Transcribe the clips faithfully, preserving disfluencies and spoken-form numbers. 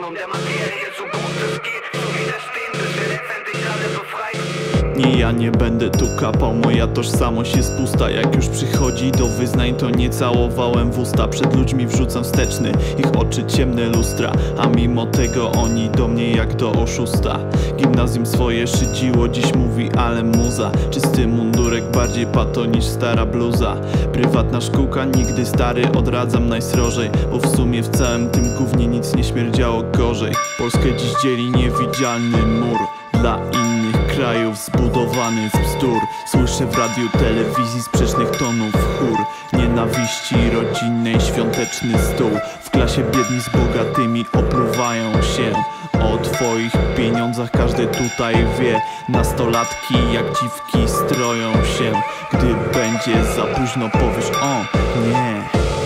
und der Materie so gut es geht, so widerstehen, bis wir letztendlich alle befreit. Nie, ja nie będę tu kapał, moja tożsamość jest pusta. Jak już przychodzi do wyznań, to nie całowałem w usta. Przed ludźmi wrzucam wsteczny, ich oczy ciemne lustra, a mimo tego oni do mnie jak do oszusta. Gimnazjum swoje szydziło, dziś mówi ale muza. Czysty mundurek, bardziej pato niż stara bluza. Prywatna szkółka, nigdy stary, odradzam najsrożej, bo w sumie w całym tym gównie nic nie śmierdziało gorzej. Polskę dziś dzieli niewidzialny mur dla innych krajów zbudowany z bzdur. Słyszę w radiu, telewizji sprzecznych tonów chór nienawiści rodzinnej, świąteczny stół. W klasie biedni z bogatymi opluwają się. O twoich pieniądzach każdy tutaj wie. Nastolatki jak dziwki stroją się. Gdy będzie za późno, powiesz o nie.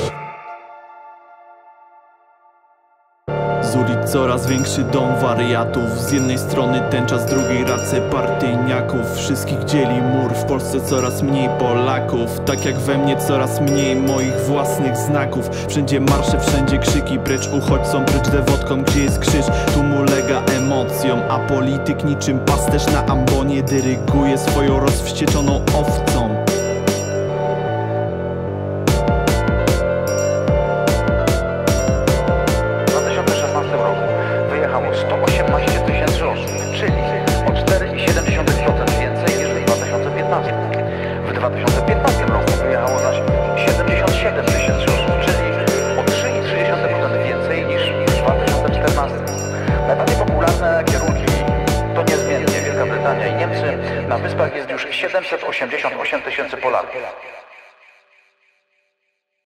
Z ulic coraz większy dom wariatów. Z jednej strony tęcza, z drugiej racje partyjniaków. Wszystkich dzieli mur, w Polsce coraz mniej Polaków. Tak jak we mnie coraz mniej moich własnych znaków. Wszędzie marsze, wszędzie krzyki, precz uchodźcom, precz dewotkom. Gdzie jest krzyż, tu mu ulega emocjom. A polityk niczym pasterz na ambonie dyryguje swoją rozwścieczoną owcą. sto osiemnaście tysięcy osób, czyli o cztery przecinek siedem procent więcej niż w dwa tysiące piętnastym. W dwa tysiące piętnastym roku wyjechało zaś siedemdziesiąt siedem tysięcy osób, czyli o trzy przecinek trzy procent więcej niż w dwa tysiące czternastym. Najbardziej popularne kierunki to niezmiennie Wielka Brytania i Niemcy. Na Wyspach jest już siedemset osiemdziesiąt osiem tysięcy Polaków.